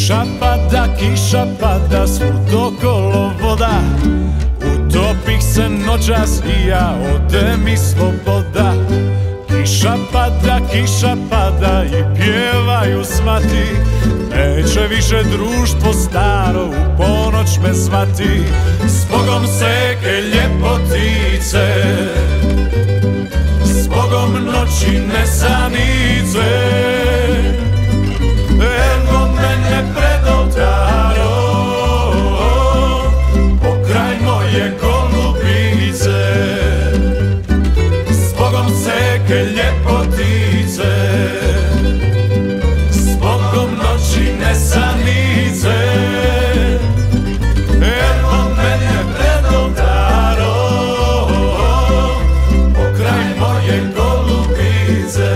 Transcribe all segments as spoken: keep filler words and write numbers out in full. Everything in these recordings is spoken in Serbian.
Kiša pada, kiša pada, svud okolo voda. Utopih se noćas i ja, ode mi sloboda. Kiša pada, kiša pada i pjevaju svati. Neće više društvo staro u ponoć me zvati. Zbogom seke ljepotice, zbogom noći nesanice. Evo mene pred oltarom, pokraj moje golubice. Zbogom seke ljepotice, zbogom noći nesanice. Evo mene pred oltarom, pokraj moje golubice.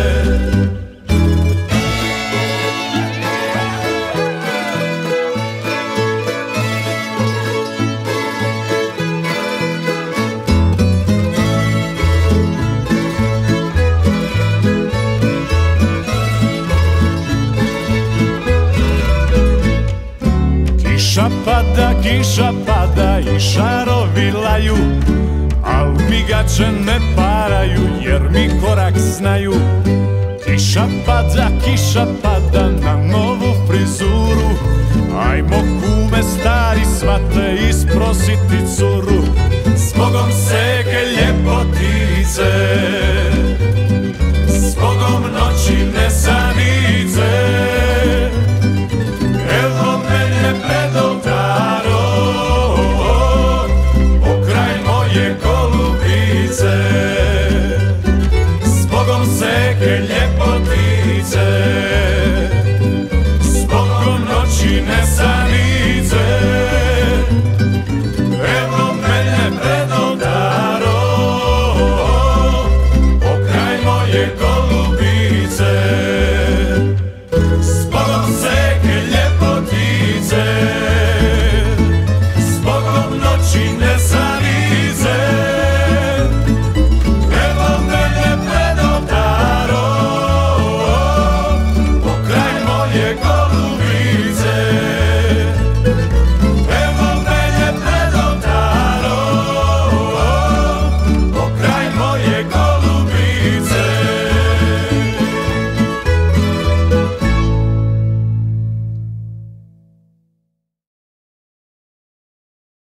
Kiša pada, kiša pada i šarovi laju, al migače ne paraju jer mi korak znaju. Kiša pada, kiša pada na novu frizuru. Ajmo kume stari svate isprositi curu. Zbogom seke ljepotice,